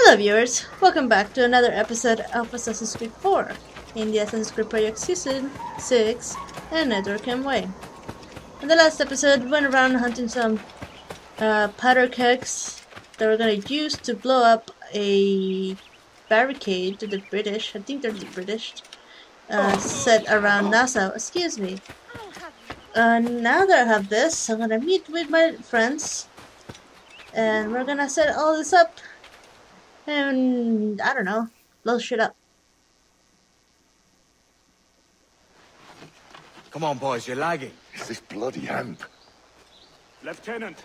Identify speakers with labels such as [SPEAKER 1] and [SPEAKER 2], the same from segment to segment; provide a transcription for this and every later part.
[SPEAKER 1] Hello viewers, welcome back to another episode of Assassin's Creed 4 in the Assassin's Creed Project Season 6 and Network Way. In the last episode, we went around hunting some powder kegs that we're going to use to blow up a barricade to the British, I think they're the British, set around Nassau. Excuse me. Now that I have this, I'm going to meet with my friends and we're going to set all this up. And, I don't know, blow shit up.
[SPEAKER 2] Come on, boys, you're lagging.
[SPEAKER 3] It's this bloody amp.
[SPEAKER 4] Lieutenant!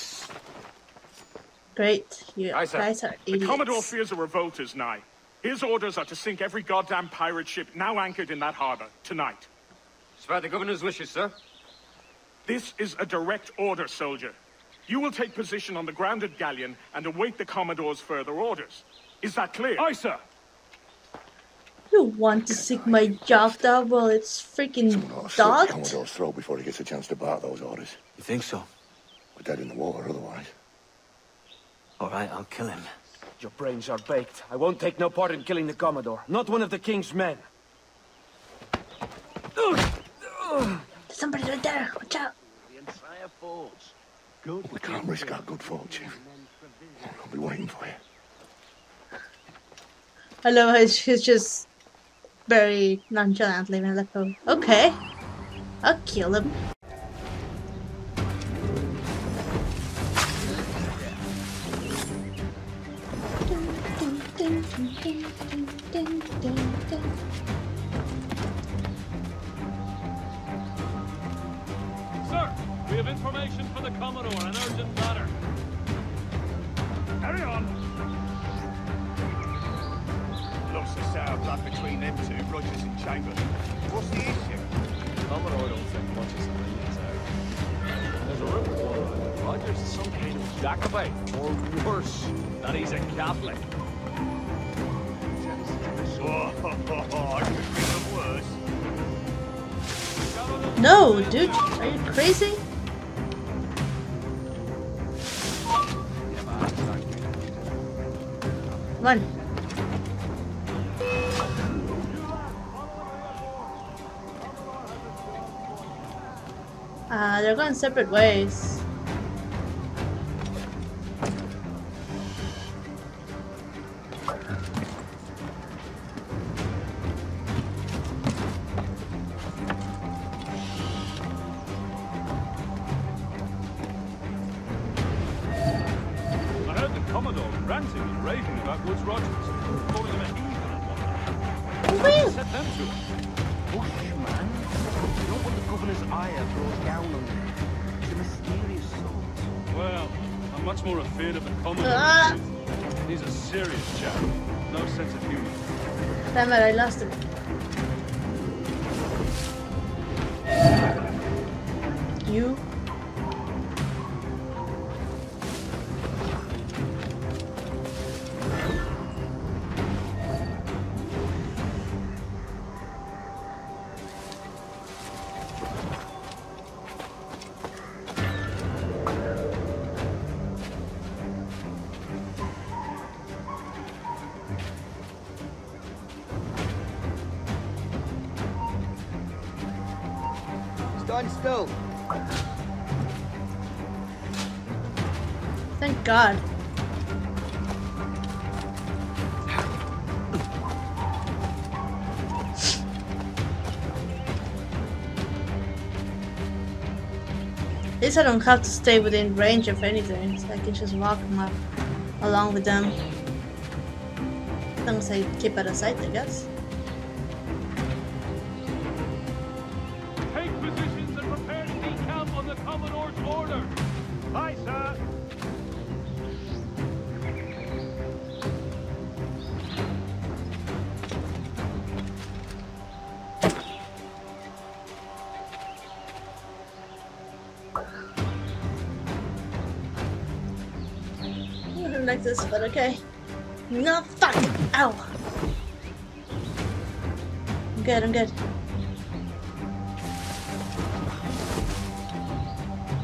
[SPEAKER 1] Great, you
[SPEAKER 4] Aye,
[SPEAKER 1] guys are idiots.
[SPEAKER 4] The Commodore fears a revolt is nigh. His orders are to sink every goddamn pirate ship now anchored in that harbor, tonight.
[SPEAKER 5] It's by the governor's wishes, sir.
[SPEAKER 4] This is a direct order, soldier. You will take position on the grounded galleon and await the Commodore's further orders. Is that clear?
[SPEAKER 5] Aye, sir.
[SPEAKER 1] You want to sink my job dog while it's freaking
[SPEAKER 3] Someone ought to slit the
[SPEAKER 1] docked?
[SPEAKER 3] Commodore's throat before he gets a chance to bark those orders.
[SPEAKER 2] You think so?
[SPEAKER 3] We're dead in the water otherwise.
[SPEAKER 2] All right, I'll kill him.
[SPEAKER 5] Your brains are baked. I won't take no part in killing the Commodore. Not one of the king's men.
[SPEAKER 1] Somebody's right there, watch out.
[SPEAKER 6] The entire force.
[SPEAKER 3] We can't risk our good fortune. I'll be waiting for you.
[SPEAKER 1] I love how she's just very nonchalantly gonna let go. Okay, I'll kill him.
[SPEAKER 7] Sir, we have information for the Commodore, an urgent matter.
[SPEAKER 4] Carry on. Looks the sour blood between them two, Rogers and Chambers. What's the issue?
[SPEAKER 7] Commodore don't think much of something he's out. There's a rumor going that Rogers is some kind of Jacobite, or worse, that he's a Catholic.
[SPEAKER 4] I could think of worse.
[SPEAKER 1] No, dude, are you crazy? Come on. They're going separate ways.
[SPEAKER 7] I heard the Commodore ranting and raving about Woods Rogers, calling him a heathen and whatnot.
[SPEAKER 1] Really?
[SPEAKER 7] Set them to it.
[SPEAKER 6] Hush, man. You don't want the governor's ire throws down on you. He's a mysterious soul.
[SPEAKER 7] Well, I'm much more afraid of the Commodore.
[SPEAKER 1] Ah.
[SPEAKER 7] He's a serious chap. No sense of humor.
[SPEAKER 1] Damn it, I lost it. You?
[SPEAKER 6] Stand still.
[SPEAKER 1] Thank God. At least I don't have to stay within range of anything, so I can just walk along with them. As long as I keep out of sight, I guess.
[SPEAKER 7] Take positions and prepare to decamp on the Commodore's order.
[SPEAKER 4] Aye, sir.
[SPEAKER 1] I don't like this, but okay. No, fuck! Ow! I'm good, I'm good.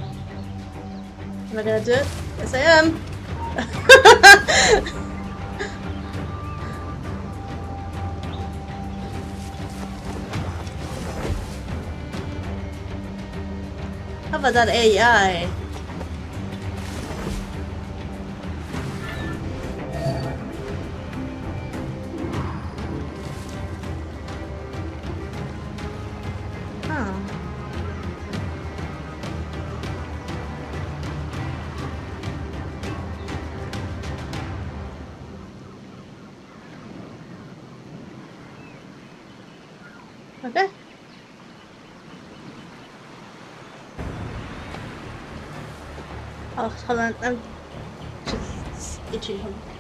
[SPEAKER 1] Am I gonna do it? Yes, I am. about that AI. Huh. Okay. Oh, hold on. I'm just itchy.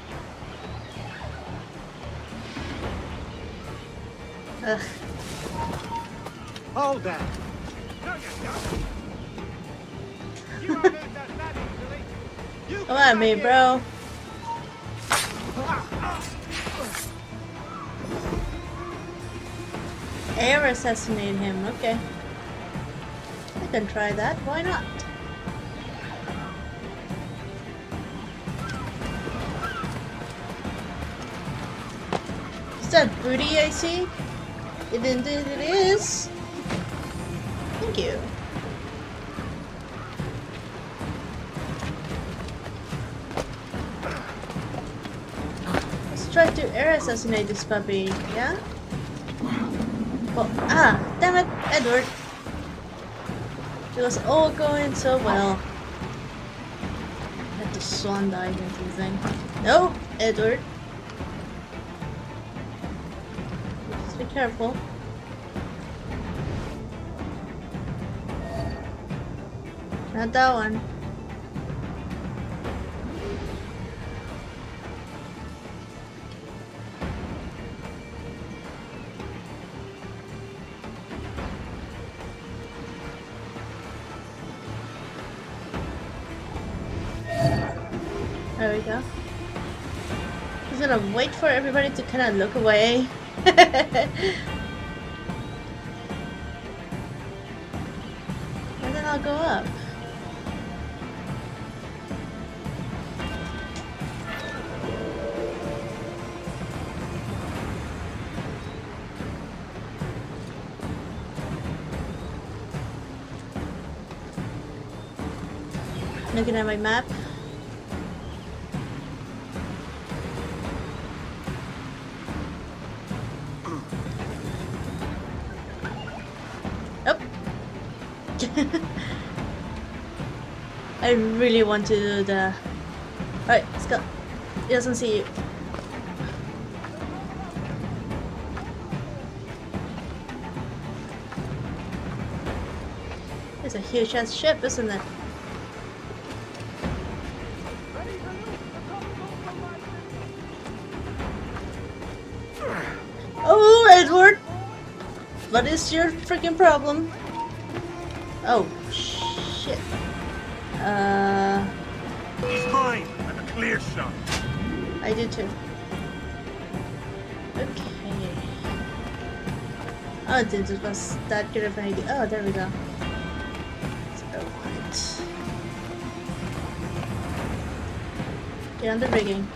[SPEAKER 1] Ugh.
[SPEAKER 4] Hold that.
[SPEAKER 1] Come at me, bro. Air assassinate him. Okay. I can try that. Why not? Is that booty I see? It is. Thank you. Let's try to air assassinate this puppy, yeah? Well, damn it, Edward. It was all going so well. I had to swan dive into the thing. No, Edward. Just be careful. Not that one. There we go. He's gonna wait for everybody to kind of look away. And then I'll go up. Looking at my map. I really want to do the... Alright, let's go. He doesn't see you. It's a huge ass ship, isn't it? Oh, Edward! What is your freaking problem? Oh, shit.
[SPEAKER 4] He's mine. I'm a clear shot.
[SPEAKER 1] I do too. Okay. Oh, this was that good of an idea. Oh, there we go. So, get on the rigging.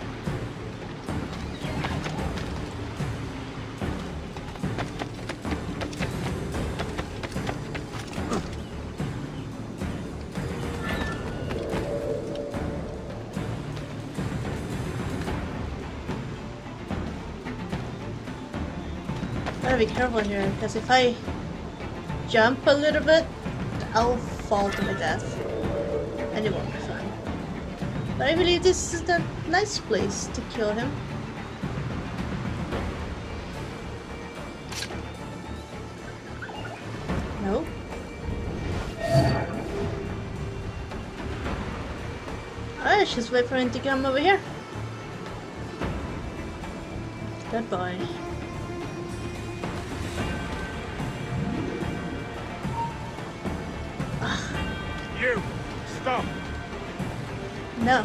[SPEAKER 1] Gotta be careful here, because if I jump a little bit, I'll fall to my death. And it won't be fun. But I believe this is a nice place to kill him. No? Alright, just wait for him to come over here. Good boy.
[SPEAKER 4] You! Stop!
[SPEAKER 1] No.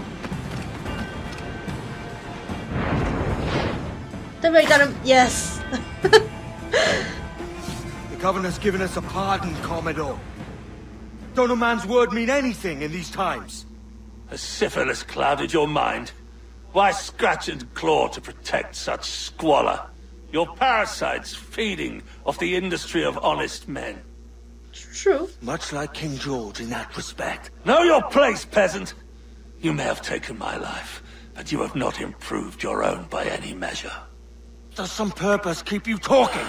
[SPEAKER 1] There we got him. Yes.
[SPEAKER 2] The governor's given us a pardon, Commodore. Don't a man's word mean anything in these times?
[SPEAKER 8] Has syphilis clouded your mind? Why scratch and claw to protect such squalor? You're parasites feeding off the industry of honest men.
[SPEAKER 1] True.
[SPEAKER 2] Much like King George in that respect.
[SPEAKER 8] Know your place, peasant. You may have taken my life, but you have not improved your own by any measure.
[SPEAKER 2] Does some purpose keep you talking?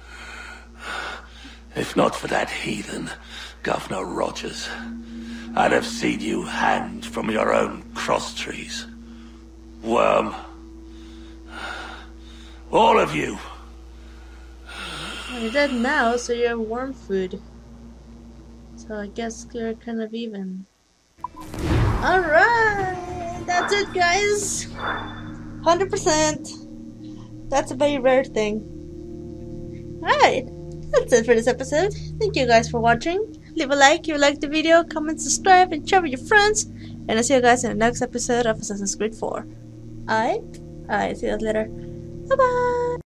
[SPEAKER 8] If not for that heathen, Governor Rogers, I'd have seen you hanged from your own cross trees. Worm. All of you.
[SPEAKER 1] Well, you're dead now, so you're worm food. So I guess you're kind of even. Alright! That's it, guys! 100%! That's a very rare thing. Alright! That's it for this episode. Thank you guys for watching. Leave a like if you liked the video, comment, subscribe, and share with your friends. And I'll see you guys in the next episode of Assassin's Creed 4. Alright? Alright, see you guys later. Bye bye!